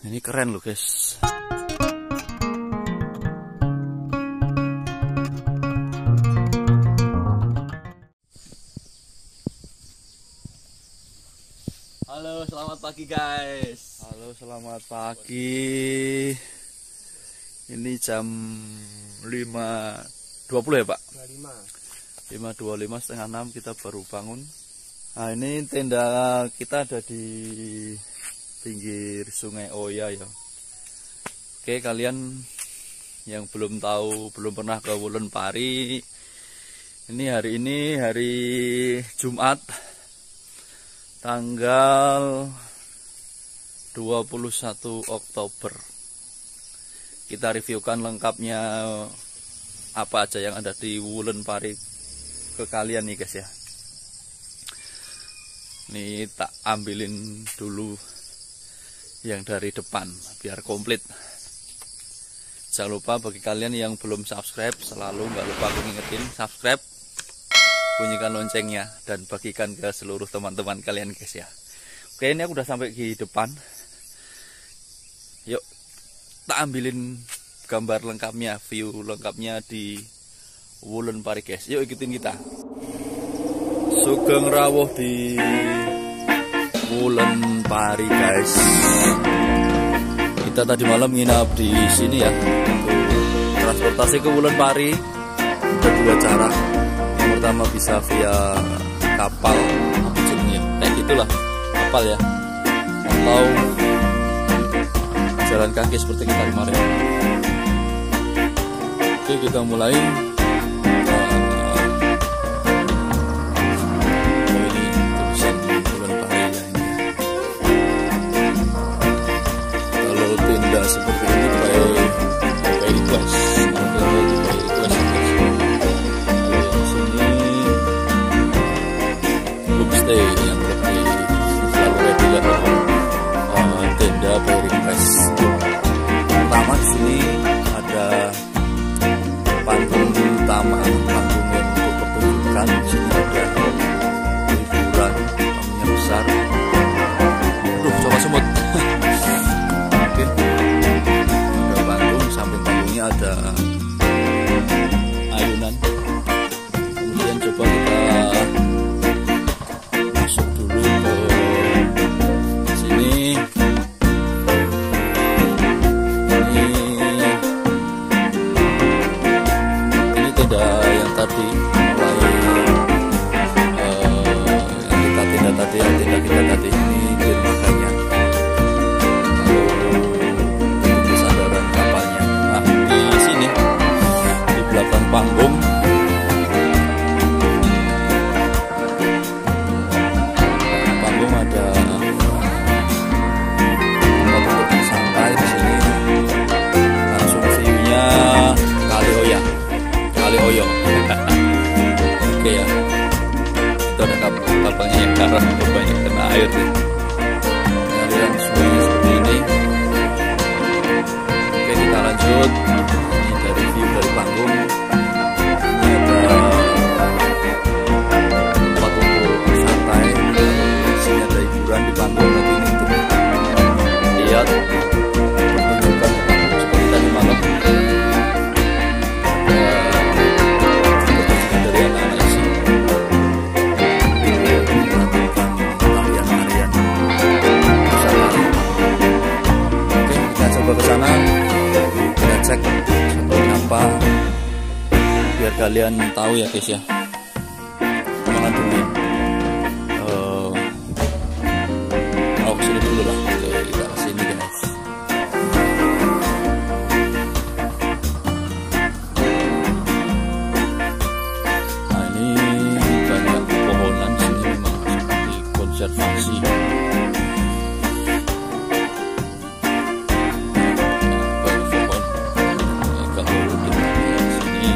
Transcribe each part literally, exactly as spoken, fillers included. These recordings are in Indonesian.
Ini keren loh guys. Halo, selamat pagi guys. Halo, selamat pagi. Ini jam lima dua puluh ya Pak? lima dua puluh lima, setengah enam kita baru bangun. Nah, ini tenda kita ada di pinggir Sungai Oya ya. Oke, kalian yang belum tahu, belum pernah ke Wulan Pari, ini hari ini hari Jumat tanggal dua puluh satu Oktober. Kita reviewkan lengkapnya apa aja yang ada di Wulan Pari ke kalian nih guys ya. Ini tak ambilin dulu yang dari depan biar komplit. Jangan lupa bagi kalian yang belum subscribe, selalu nggak lupa aku ngingetin subscribe, bunyikan loncengnya, dan bagikan ke seluruh teman-teman kalian guys ya. Oke, ini aku udah sampai di depan. Yuk tak ambilin gambar lengkapnya, view lengkapnya di Wulan Pari guys. Yuk ikutin kita. Sugeng rawuh di Wulan Pari guys. Kita tadi malam nginap di sini ya. Transportasi ke Wulan Pari ada dua cara. Yang pertama bisa via kapal, apa jenisnya, kayak gitulah, kapal ya, atau jalan kaki seperti kita kemarin. Oke, kita mulai. Seperti ini by by request, kalau by request kalau yang sini homestay yang lebih selalu regular uh, tenda by request. Pertama di sini ada panggung utama, panggung yang untuk pertunjukan. Di sini ada hiburan, tamunya besar. Aduh, coba semut. Ada ayunan. Kemudian coba kita masuk dulu ke sini. Ini ini tenda yang tadi mulai uh, yang kita tenda tadi yang tenda kita tadi ini di makanya. Panggung panggung ada tempat untuk santai di sini. Langsung view-nya Kali Oya, Kali Oyo. Oke ya, itu ada kapalnya yang karena banyak kena air nih. Aliran sungainya seperti ini. Oke, kita lanjut. Ini dari view dari panggung. Di panggung nanti ini untuk lihat pertunjukan seperti tadi malam. Pertunjukan dari anak-anak isi menunjukkan tarian-tarian Nusantara. Oke, kita coba ke sana, kita cek seperti apa biar kalian tahu ya guys ya. Mana dulu sini dulu lah. Oke, kita ke sini guys. Nah, ini banyak pohonan sini, memang seperti konservasi. Banyak pohon. Ini kalau di sini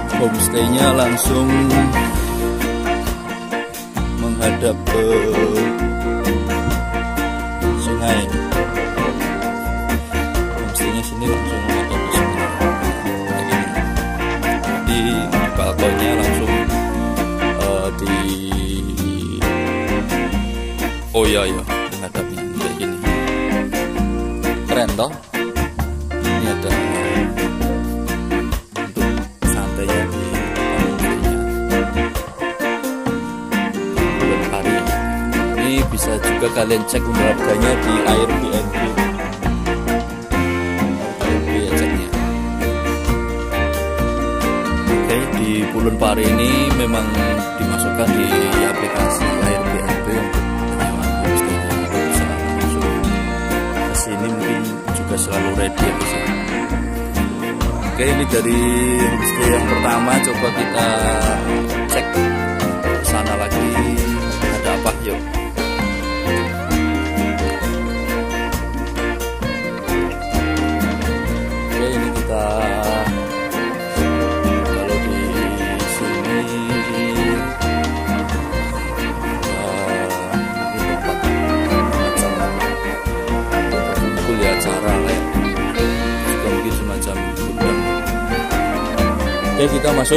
homestay-nya langsung menghadap ke sungai. Homestaynya sini langsung ada ke sungai. Jadi di balkonnya langsung uh, di oh iya ya menghadapnya kayak gini. Keren toh? Ini ada untuk santainya di homestaynya. Bulan hari. Ini bisa juga kalian cek untuk harganya di Airbnb. Di Pulau Pari ini memang dimasukkan di aplikasi Airbnb untuk penyewaan homestay. Bisa langsung kesini mungkin juga selalu ready ya bisa. Oke, ini dari homestay yang pertama, coba kita cek ke sana lagi ada apa, yuk. Oke, ini kita acara lah ya, juga mungkin semacam gudang. Oke, kita masuk.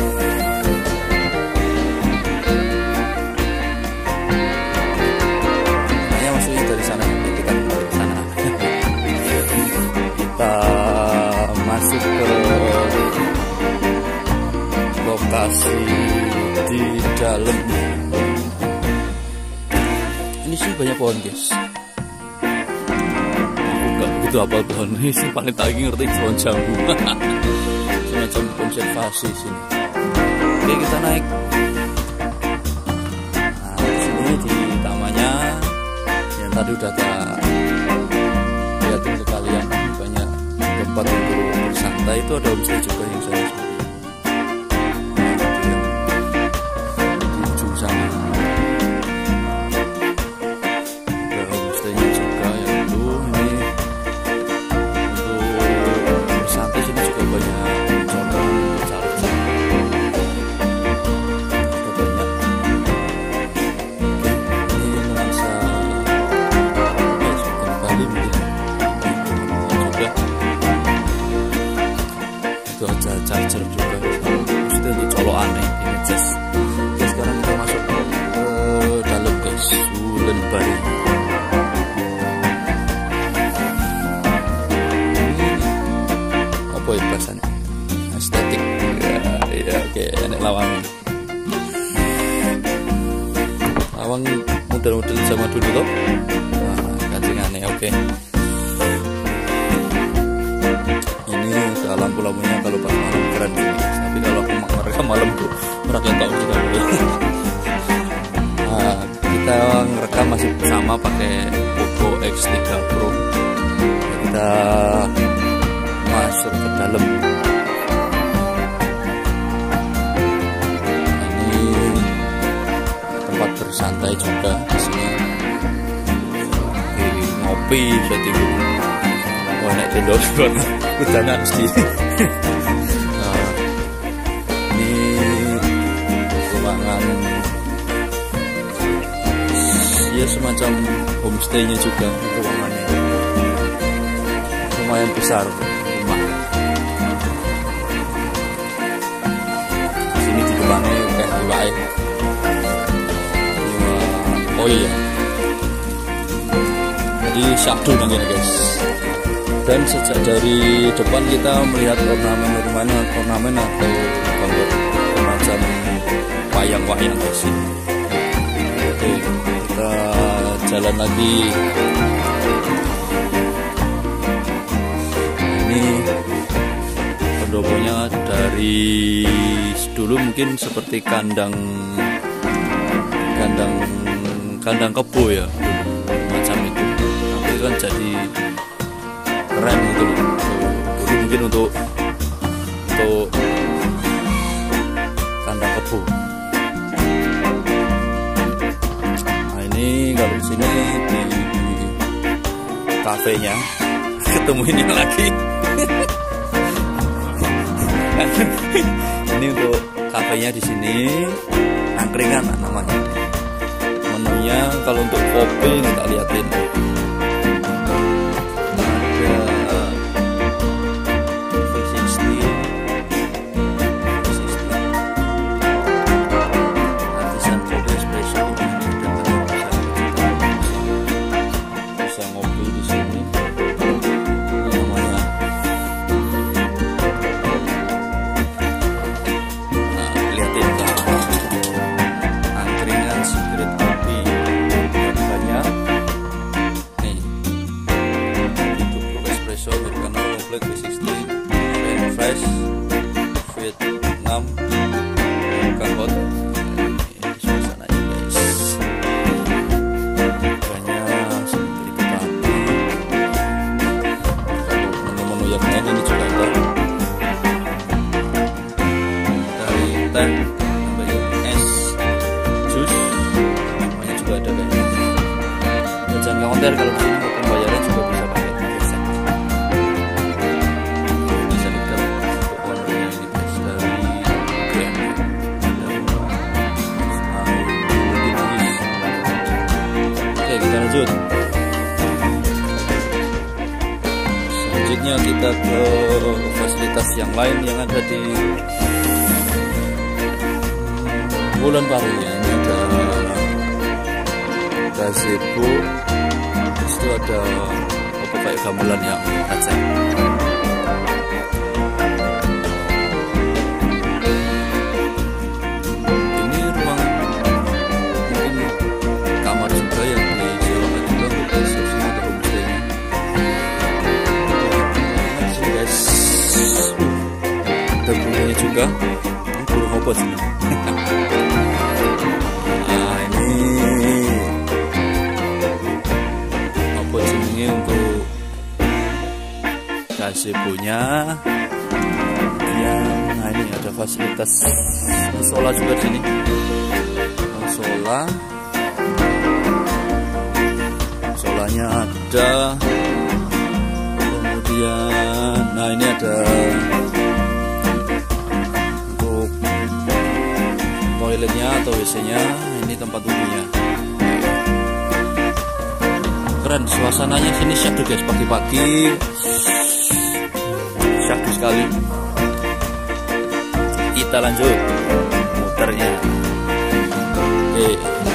Kayaknya masuknya dari sana, kita dari sana. Kita masuk ke lokasi di dalam. Ini sih banyak pohon, guys. Itu apa pohon ini sih, paling tak ngerti pohon jambu. Semacam konservasi sini. Oke, kita naik. Nah, di sini di tamannya yang tadi udah tak lihatin ke kalian, banyak tempat untuk bersantai. Itu ada homestay juga yang saya seperti itu. Di ujung sana ada homestaynya juga yang itu. Ini charger juga, itu untuk colokan nih, ini just. Oke, sekarang kita masuk ke dalam, guys. Pulau Pari. Apa itu bahasanya? Estetik. Ya, ya oke, enak lawang. Lawang model-model sama dulu toh. Nah, kancingannya oke. Lampu-lampunya kalau pas malam keren sih, tapi kalau aku mereka malam tuh mereka tahu juga boleh. Nah, kita ngerekam masih sama pakai Poco X tiga Pro. Kita masuk ke dalam. Ini tempat bersantai juga di sini. Oke, ngopi bisa tidur. Wah, naik tenda buat hujanan mesti. Nah, ini ruangan ya semacam homestaynya juga ruangannya. Lumayan besar rumah. Di sini di depannya kayak liwai. Oh iya. Jadi syahdu namanya, guys. Dan sejak dari depan kita melihat ornamen-ornamen ornamen atau gambar semacam wayang-wayang di sini. Oke, kita jalan lagi. Ini pendoponya dari dulu mungkin seperti kandang kandang kandang kebo ya, macam itu. Tapi kan jadi keren gitu loh. Dulu mungkin untuk untuk kandang kebo. Nah, ini kalau di sini di kafenya ketemu ini lagi. Ini untuk kafenya di sini, angkringan namanya. Menunya kalau untuk kopi kita liatin. green kopi banyak nih, itu Blue Espresso Americano Long Black B sixteen Rain Fresh Vietnam Kahot. Ini suasananya guys, banyak seperti itu tadi. Kalau menu-menu yang lain ini juga ada dari teh sampai es jus semuanya juga ada kayaknya. Dan jangan khawatir kalau di sini pembayaran juga bisa pakai gesek. Bisa kita untuk ownernya ini guys dari Grand. Oke, kita lanjut. Selanjutnya kita ke fasilitas yang lain yang ada di Wulan Pari ya. Ini ada gazebo, itu ada apa kayak gamelan yang Aceh. Ini ruang mungkin kamar juga yang disewakan juga untuk resepsi atau homestay-nya. Sini guys, ada burungnya juga. Ini burung apa sih? Nah ini apa jenisnya untuk gazebo-nya yang, nah ini ada fasilitas musola juga di sini, musola, musolanya ada, kemudian nah ini ada untuk toiletnya atau W C-nya, ini tempat wudhunya. Keren suasananya sini, syahdu guys, pagi-pagi syahdu sekali. Kita lanjut muternya. Oke,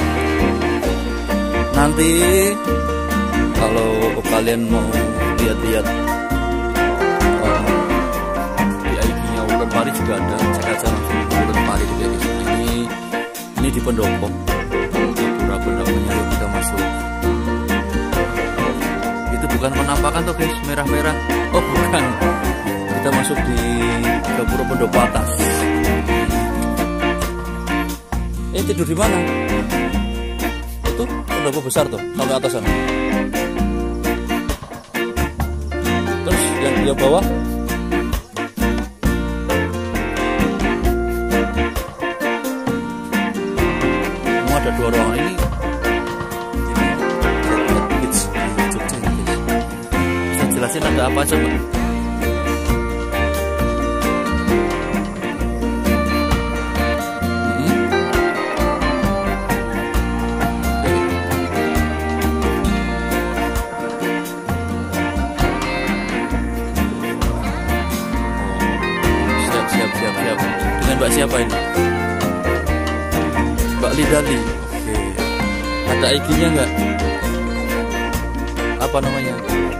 nanti kalau kalian mau lihat-lihat um, di I G-nya Wulan Pari juga ada, cek aja langsung Wulan Pari juga di sini. Ini di pendopo, di pura pendoponya yuk kita masuk. Itu bukan penampakan tuh guys, merah-merah. Oh bukan, kita masuk di Gapura pendopo atas. Eh tidur di mana? Itu pendopo besar tuh, sampai atas sana. Terus yang di bawah ada dua ruangan ini. Ini Jogja ini guys. Bisa jelasin ada apa aja Mbak? Hmm? Oh, siap siap siap siap. Dengan Mbak siapa ini? Mbak Lidali. Oke. Ada I G-nya nggak? Apa namanya?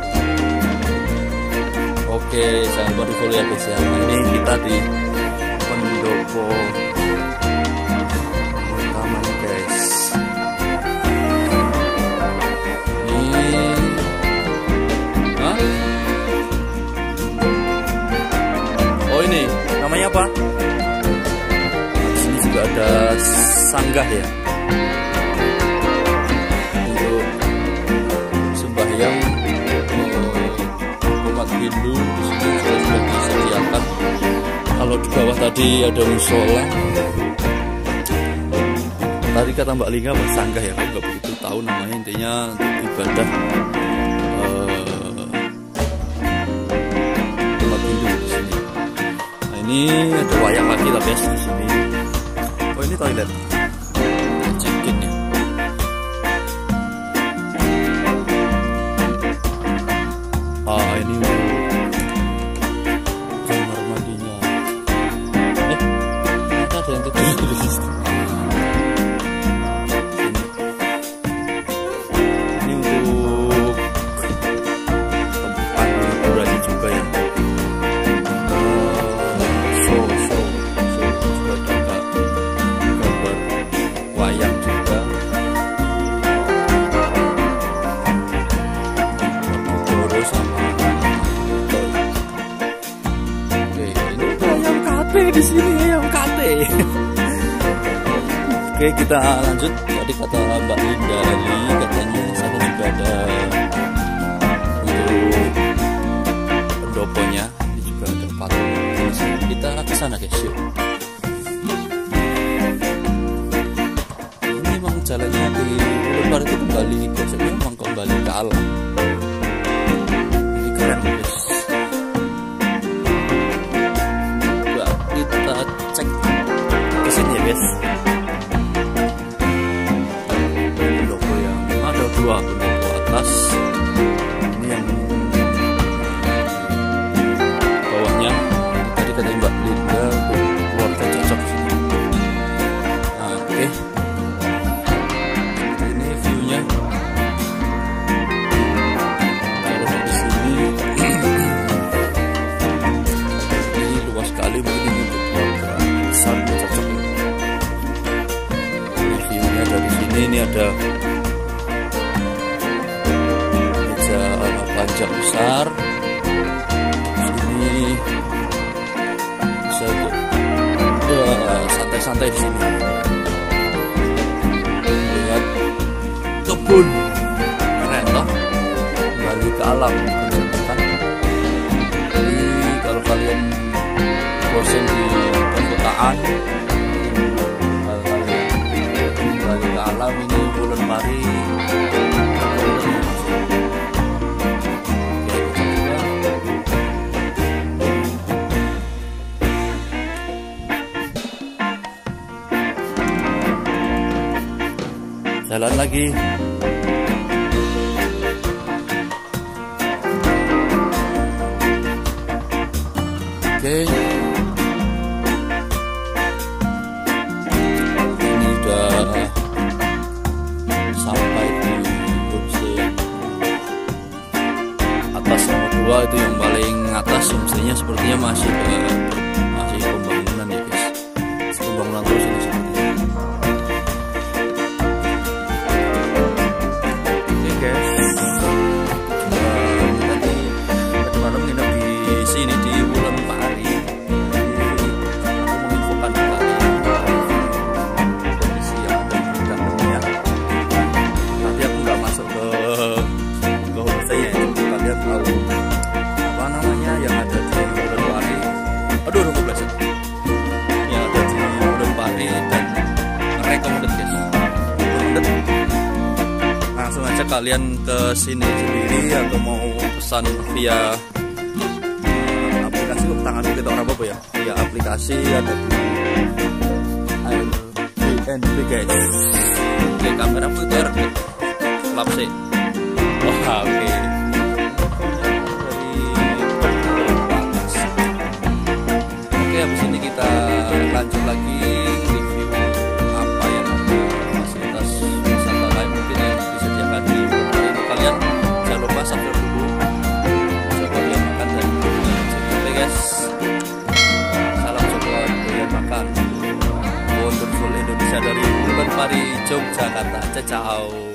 Oke, jangan lupa di follow ya guys ya. Nah, ini kita di pendopo utamanya guys. Ini, hah? Oh ini, namanya apa? Di sini juga ada sanggah ya, untuk sembahyang umat Hindu. Di sini sudah sudah disediakan. Kalau di bawah tadi ada musola. Tadi kata Mbak Lingga bersanggah ya, aku nggak begitu tahu namanya, intinya untuk ibadah uh, umat Hindu di sini. Nah ini ada wayang lagi tapi ya di sini. Oh ini toilet. Ah ini kamar mandinya. Eh, ternyata ada yang tidur di situ. Ini untuk tempat hiburannya juga ya. Uh, show, show, show juga ada gambar Oke, kita lanjut. Tadi kata Mbak Linda Ali, katanya sana juga ada untuk pendoponya, ini juga ada patung. Kita ke sana guys, yuk. Ini memang jalannya di Ulunpari itu kembali, konsepnya memang kembali ke alam. Ini keren guys. Coba kita cek ke sini ya guys. Dua pendopo atas, ini yang bawahnya tadi kata Mbak Linda keluarga cocok sini. Nah, oke okay. Ini viewnya kalau dari sini ini luas sekali, mungkin ini untuk keluarga besar cocok ya. Ini viewnya dari sini, ini ada panjang besar. Sini bisa santai-santai di sini. Lihat kebun, keren toh? Kembali ke alam, kan? Jadi kalau kalian bosan di perkotaan, kalau kalian kembali ke alam, ini Ulunpari. Jalan lagi. Oke. Ini udah sampai di homestay atas nomor dua, itu yang paling atas. Homestaynya sepertinya masih uh, masih pembangunan ya guys. Pembangunan terus ini sepertinya. Kalian ke sini sendiri atau mau pesan via uh, aplikasi, kok tangan kita orang apa ya, via aplikasi ada di Airbnb guys. Oke, kamera putar lap sih. Wah, oke. Oke, habis ini kita lanjut lagi review apa yang ada fasilitas wisata lain mungkin yang disediakan di kalian. Jangan lupa subscribe dulu, coba kalian makan dan oke guys, salam coba kalian makan. Wonderful Indonesia dari Ulunpari, Yogyakarta. Ciao.